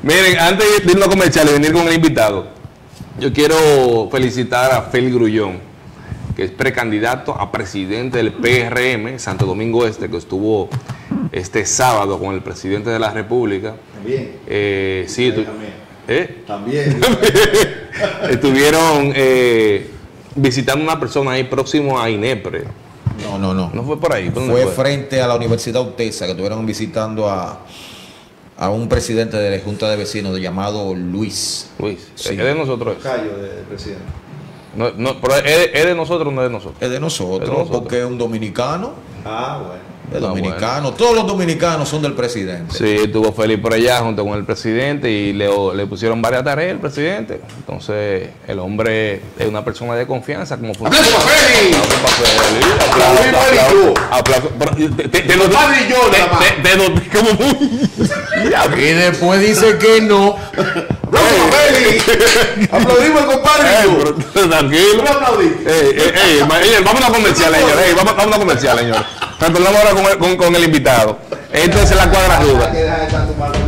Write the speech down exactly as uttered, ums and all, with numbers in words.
Miren, antes de irnos a comercial y venir con el invitado, yo quiero felicitar a Félix Grullón, que es precandidato a presidente del P R M Santo Domingo Este, que estuvo este sábado con el presidente de la República. También. Eh, sí, tú, también. ¿eh? También. Estuvieron eh, visitando una persona ahí próximo a INEPRE. No, no, no. ¿No fue por ahí? ¿Por dónde Fue, fue frente a la Universidad UTESA, que estuvieron visitando a, a un presidente de la Junta de Vecinos llamado Luis. Luis, Sí. es de nosotros. Callo del presidente. No, no, pero es, es de nosotros o no es de nosotros. Es de nosotros, Es de nosotros. porque es un dominicano. Ah, bueno. Es Ah, dominicano. bueno. Todos los dominicanos son del presidente. Sí, estuvo Félix por allá junto con el presidente y le, le pusieron varias tareas al presidente. Entonces, el hombre es una persona de confianza. Como ¡Aplausos para Félix! Aplausos para Félix. Aplausos, aplausos. Te- te- te noté- Padre y yo, nada más. te- te- te noté como muy... Y después dice que no. ¡Aplausos para Félix! ¡Aplaudimos al compadre y Ey, yo! pero tranquilo. ¿Tú aplaudiste? Ey, ey, ey, ma- ey, vamos a una comercial, señor. Ey, vamos, vamos a una comercial, señor. Retornamos ahora con el, con, con el invitado. Entonces la cuadra Hay ruda. que dejar de tanto mal.